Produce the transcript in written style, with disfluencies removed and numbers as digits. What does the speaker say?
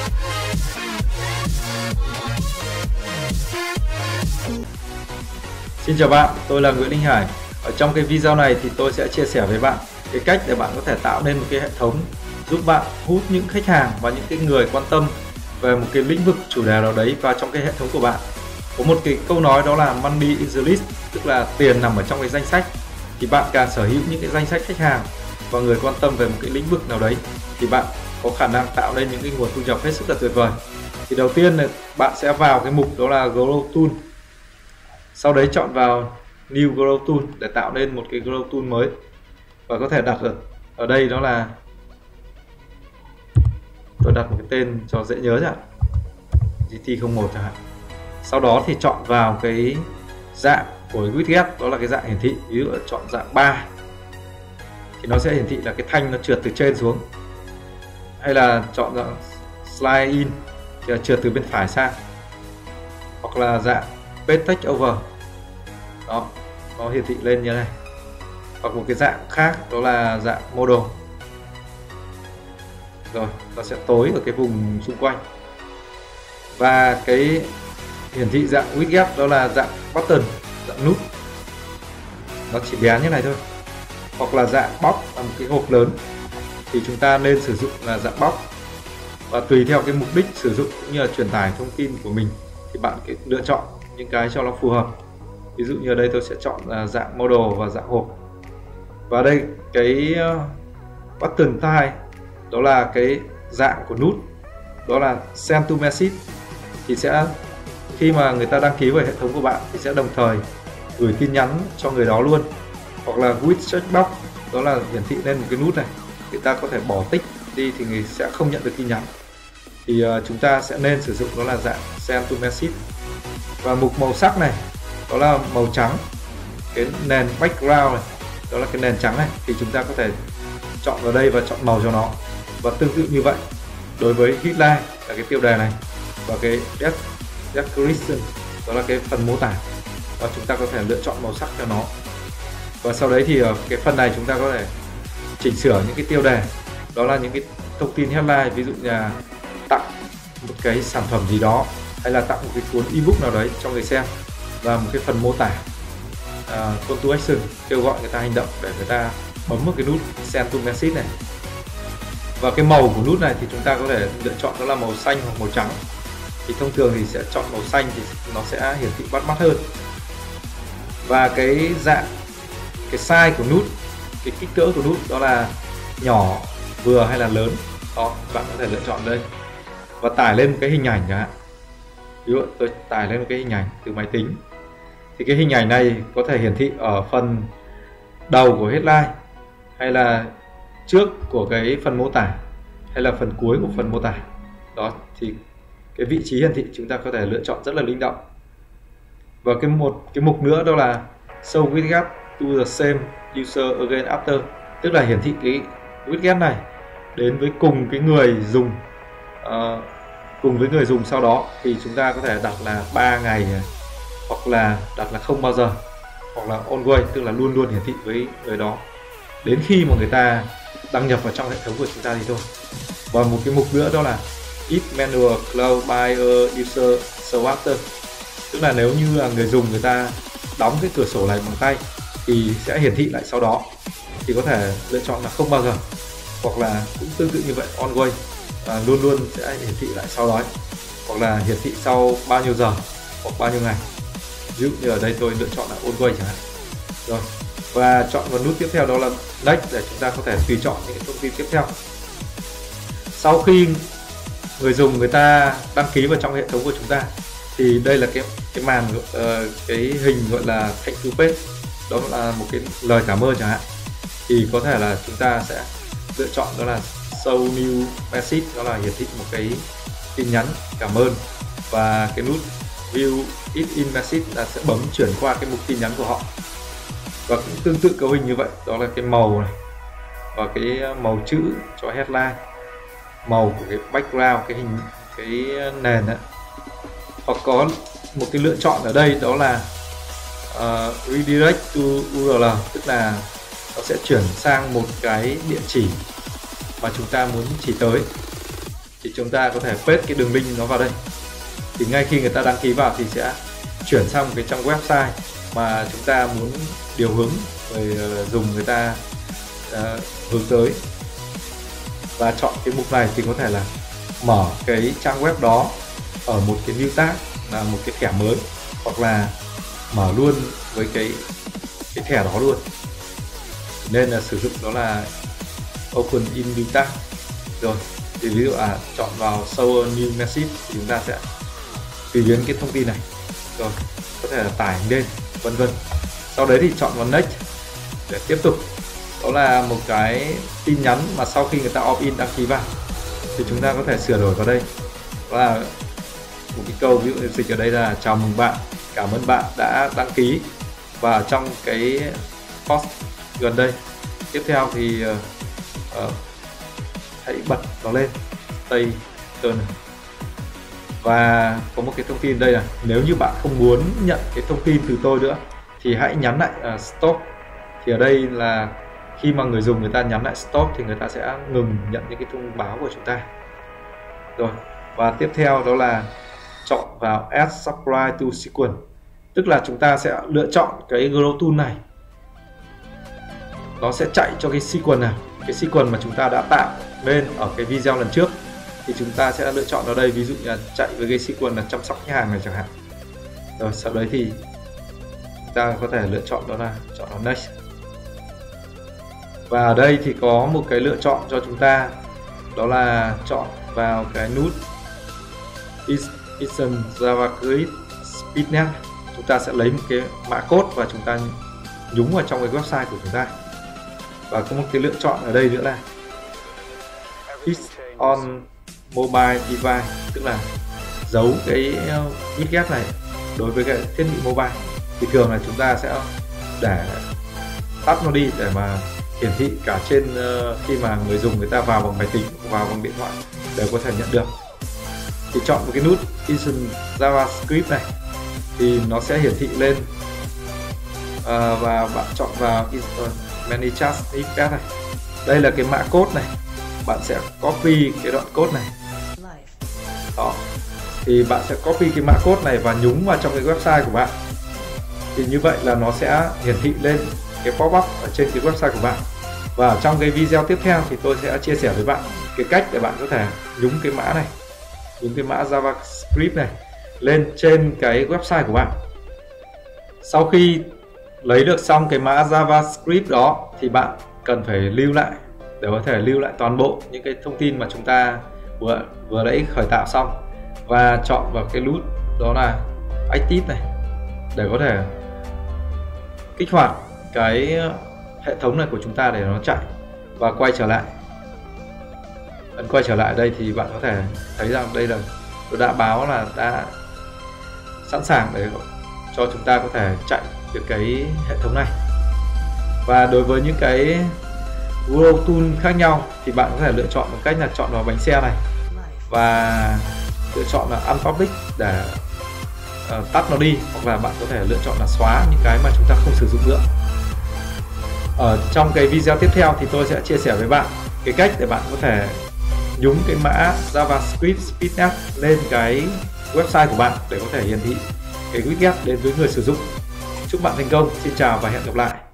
Xin chào bạn, tôi là Nguyễn Linh Hải. Ở trong cái video này thì tôi sẽ chia sẻ với bạn cái cách để bạn có thể tạo nên một cái hệ thống giúp bạn hút những khách hàng và những cái người quan tâm về một cái lĩnh vực chủ đề nào đấy vào trong cái hệ thống của bạn. Có một cái câu nói đó là money in the list, tức là tiền nằm ở trong cái danh sách. Thì bạn càng sở hữu những cái danh sách khách hàng và người quan tâm về một cái lĩnh vực nào đấy thì bạn có khả năng tạo nên những cái nguồn thu nhập hết sức là tuyệt vời. Thì đầu tiên là bạn sẽ vào cái mục đó là Grow Tool. Sau đấy chọn vào New Grow Tool để tạo nên một cái Grow Tool mới. Và có thể đặt ở đây đó là, tôi đặt một cái tên cho dễ nhớ chẳng, GT01 chẳng hạn. Sau đó thì chọn vào cái dạng của widget, đó là cái dạng hiển thị. Ví dụ chọn dạng 3 thì nó sẽ hiển thị là cái thanh nó trượt từ trên xuống. Hay là chọn dạng slide in thì là trượt từ bên phải sang. Hoặc là dạng page text over, đó, nó hiển thị lên như này. Hoặc một cái dạng khác đó là dạng model. Rồi, nó sẽ tối ở cái vùng xung quanh. Và cái hiển thị dạng widget đó là dạng button, dạng nút. Nó chỉ bé như này thôi. Hoặc là dạng box là một cái hộp lớn thì chúng ta nên sử dụng là dạng box. Và tùy theo cái mục đích sử dụng cũng như là truyền tải thông tin của mình thì bạn cứ lựa chọn những cái cho nó phù hợp. Ví dụ như ở đây tôi sẽ chọn là dạng model và dạng hộp. Và đây cái button type đó là cái dạng của nút, đó là send to message, thì sẽ khi mà người ta đăng ký vào hệ thống của bạn thì sẽ đồng thời gửi tin nhắn cho người đó luôn. Hoặc là with checkbox, đó là hiển thị lên một cái nút này, người ta có thể bỏ tích đi thì người sẽ không nhận được tin nhắn. Thì chúng ta sẽ nên sử dụng đó là dạng send to message. Và mục màu sắc này đó là màu trắng, cái nền background này đó là cái nền trắng này, thì chúng ta có thể chọn vào đây và chọn màu cho nó. Và tương tự như vậy đối với headline là cái tiêu đề này, và cái description đó là cái phần mô tả, và chúng ta có thể lựa chọn màu sắc cho nó. Và sau đấy thì ở cái phần này chúng ta có thể chỉnh sửa những cái tiêu đề, đó là những cái thông tin headline, ví dụ như là tặng một cái sản phẩm gì đó, hay là tặng một cái cuốn ebook nào đấy cho người xem, và một cái phần mô tả call to action, kêu gọi người ta hành động để người ta bấm một cái nút send to message này. Và cái màu của nút này thì chúng ta có thể lựa chọn đó là màu xanh hoặc màu trắng. Thì thông thường thì sẽ chọn màu xanh thì nó sẽ hiển thị bắt mắt hơn. Và cái dạng, cái size của nút, cái kích cỡ của nút đó là nhỏ, vừa hay là lớn, đó bạn có thể lựa chọn đây. Và tải lên một cái hình ảnh chẳng hạn. Ví dụ tôi tải lên một cái hình ảnh từ máy tính, thì cái hình ảnh này có thể hiển thị ở phần đầu của headline, hay là trước của cái phần mô tả, hay là phần cuối của phần mô tả. Đó, thì cái vị trí hiển thị chúng ta có thể lựa chọn rất là linh động. Và cái mục nữa đó là show widget to the same user again after, tức là hiển thị cái widget này đến với cùng cái người dùng, cùng với người dùng sau đó. Thì chúng ta có thể đặt là 3 ngày, hoặc là đặt là không bao giờ, hoặc là always, tức là luôn luôn hiển thị với người đó đến khi mà người ta đăng nhập vào trong hệ thống của chúng ta thì thôi. Và một cái mục nữa đó là if manual close by a user so after, tức là nếu như là người dùng người ta đóng cái cửa sổ này bằng tay thì sẽ hiển thị lại sau đó. Thì có thể lựa chọn là không bao giờ, hoặc là cũng tương tự như vậy, always, luôn luôn sẽ hiển thị lại sau đó, hoặc là hiển thị sau bao nhiêu giờ hoặc bao nhiêu ngày. Ví dụ như ở đây tôi lựa chọn là always chẳng hạn. Rồi, và chọn vào nút tiếp theo đó là next, để chúng ta có thể tùy chọn những thông tin tiếp theo. Sau khi người dùng người ta đăng ký vào trong hệ thống của chúng ta thì đây là cái màn, cái hình gọi là thank you page, đó là một cái lời cảm ơn chẳng hạn. Thì có thể là chúng ta sẽ lựa chọn đó là show new message, đó là hiển thị một cái tin nhắn cảm ơn, và cái nút view it in message là sẽ bấm chuyển qua cái mục tin nhắn của họ. Và cũng tương tự cấu hình như vậy, đó là cái màu này, và cái màu chữ cho headline, màu của cái background, cái hình, cái nền ấy. Hoặc có một cái lựa chọn ở đây đó là redirect to URL, tức là nó sẽ chuyển sang một cái địa chỉ mà chúng ta muốn chỉ tới. thì chúng ta có thể paste cái đường link nó vào đây. Thì ngay khi người ta đăng ký vào thì sẽ chuyển sang một cái trang website mà chúng ta muốn điều hướng người dùng người ta hướng tới. Và chọn cái mục này thì có thể là mở cái trang web đó ở một cái new tab là một cái thẻ mới, hoặc là mở luôn với cái thẻ đó luôn, nên là sử dụng đó là open in new tab. Rồi thì ví dụ chọn vào show a new message thì chúng ta sẽ tùy biến cái thông tin này, rồi có thể là tải lên vân vân. Sau đấy thì chọn vào next để tiếp tục. Đó là một cái tin nhắn mà sau khi người ta opt in đăng ký vào thì chúng ta có thể sửa đổi vào đây. Đó là một cái câu, ví dụ dịch ở đây là chào mừng bạn, cảm ơn bạn đã đăng ký. Và trong cái post gần đây tiếp theo thì hãy bật nó lên stay turn. Và có một cái thông tin đây là nếu như bạn không muốn nhận cái thông tin từ tôi nữa thì hãy nhắn lại stop. Thì ở đây là khi mà người dùng người ta nhắn lại stop thì người ta sẽ ngừng nhận những cái thông báo của chúng ta. Rồi, và tiếp theo đó là chọn vào add subscribe to sequence, tức là chúng ta sẽ lựa chọn cái grow tool này, nó sẽ chạy cho cái sequence nào, cái sequence mà chúng ta đã tạo lên ở cái video lần trước thì chúng ta sẽ lựa chọn ở đây, ví dụ như là chạy với cái sequence là chăm sóc khách hàng này chẳng hạn. Rồi sau đấy thì chúng ta có thể lựa chọn đó là chọn vào next. Và ở đây thì có một cái lựa chọn cho chúng ta, đó là chọn vào cái nút Isn't JavaScript Speednet. Chúng ta sẽ lấy một cái mã code và chúng ta nhúng vào trong cái website của chúng ta. Và có một cái lựa chọn ở đây nữa là Is on mobile device, tức là giấu cái widget này đối với cái thiết bị mobile. Thì thường là chúng ta sẽ để tắt nó đi để mà hiển thị cả trên khi mà người dùng người ta vào bằng máy tính, vào bằng điện thoại đều có thể nhận được. Thì chọn một cái nút Isn't JavaScript này thì nó sẽ hiển thị lên, và bạn chọn vào Many Chat Snippet này. Đây là cái mã code này, bạn sẽ copy cái đoạn code này. Đó, thì bạn sẽ copy cái mã code này và nhúng vào trong cái website của bạn. Thì như vậy là nó sẽ hiển thị lên cái pop-up ở trên cái website của bạn. Và ở trong cái video tiếp theo thì tôi sẽ chia sẻ với bạn cái cách để bạn có thể nhúng cái mã này, nhúng cái mã JavaScript này lên trên cái website của bạn. Sau khi lấy được xong cái mã JavaScript đó thì bạn cần phải lưu lại để có thể lưu lại toàn bộ những cái thông tin mà chúng ta vừa nãy khởi tạo xong, và chọn vào cái nút đó là Active này để có thể kích hoạt cái hệ thống này của chúng ta để nó chạy và quay trở lại. Ấn quay trở lại đây thì bạn có thể thấy rằng đây là tôi đã báo là đã sẵn sàng để cho chúng ta có thể chạy được cái hệ thống này. Và đối với những cái grow tool khác nhau thì bạn có thể lựa chọn một cách là chọn vào bánh xe này và lựa chọn là unpublic để tắt nó đi, hoặc là bạn có thể lựa chọn là xóa những cái mà chúng ta không sử dụng nữa. Ở trong cái video tiếp theo thì tôi sẽ chia sẻ với bạn cái cách để bạn có thể nhúng cái mã JavaScript Speednet lên cái website của bạn để có thể hiển thị cái widget đến với người sử dụng. Chúc bạn thành công, xin chào và hẹn gặp lại.